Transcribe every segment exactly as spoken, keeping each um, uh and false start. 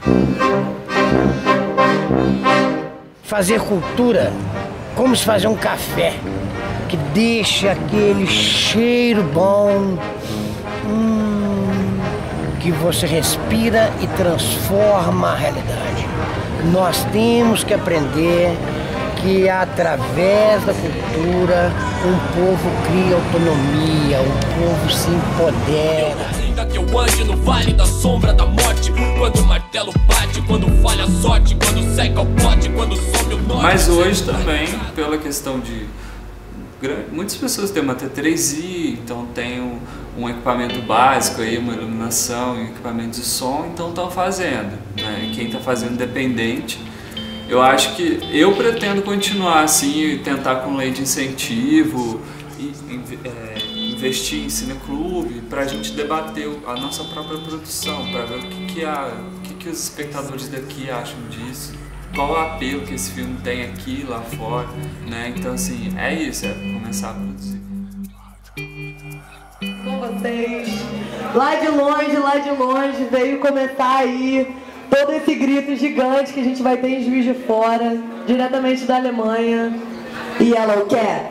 Fazer cultura como se fazer um café, que deixa aquele cheiro bom, hum, que você respira e transforma a realidade. Nós temos que aprender que através da cultura um povo cria autonomia, um povo se empodera. Que eu ande no vale da sombra da morte, quando o martelo bate, quando falha a sorte, quando seca o pote, quando some o norte. Mas hoje também, pela questão de muitas pessoas têm uma T três i, então tem um, um equipamento básico aí, uma iluminação, um equipamento de som, então estão fazendo, né? Quem está fazendo independente, eu acho que eu pretendo continuar assim, tentar com lei de incentivo e, é, investir em cineclube para a gente debater a nossa própria produção, para ver o que, que, a, o que, que os espectadores daqui acham disso, qual o apelo que esse filme tem aqui, lá fora, né? Então assim, é isso, é começar a produzir. Com vocês, lá de longe, lá de longe, veio começar aí todo esse grito gigante que a gente vai ter em Juiz de Fora, diretamente da Alemanha, Yellow Cap.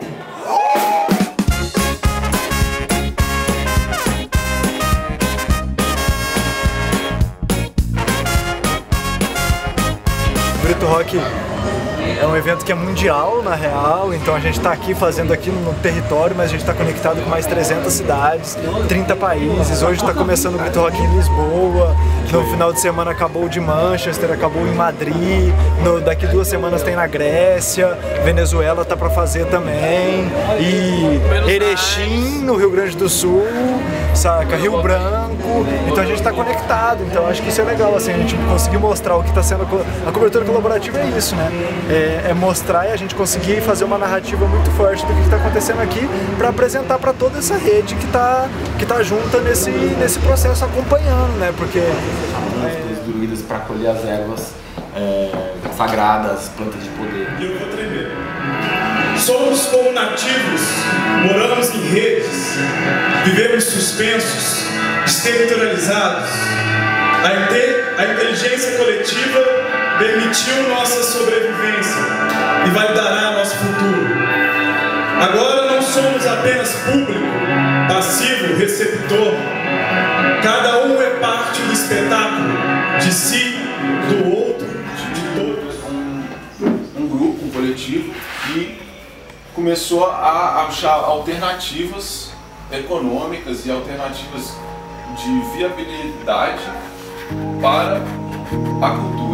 O Grito Rock é um evento que é mundial, na real, então a gente está aqui fazendo aqui no território, mas a gente está conectado com mais trezentas cidades, trinta países. Hoje está começando o Grito Rock em Lisboa, no final de semana acabou o de Manchester, acabou em Madrid, no, daqui duas semanas tem na Grécia, Venezuela tá para fazer também, e Erechim, no Rio Grande do Sul, saca, Rio Branco, então a gente está conectado, então acho que isso é legal, assim, a gente conseguir mostrar o que está sendo, a cobertura colaborativa é isso, né? É, é mostrar e a gente conseguir fazer uma narrativa muito forte do que está acontecendo aqui para apresentar para toda essa rede que está que tá junta nesse, nesse processo, acompanhando, né? Porque músicas druidas para colher as ervas é, sagradas, plantas de poder. E eu vou tremer. Somos como nativos, moramos em redes, vivemos suspensos, desterritorializados. A, inte a inteligência coletiva permitiu nossa sobrevivência e validará nosso futuro. Agora não somos apenas público, passivo, receptor. Cada um é parte do espetáculo, de si, do outro, de todos. Um, um grupo, um coletivo que começou a achar alternativas econômicas e alternativas de viabilidade para a cultura.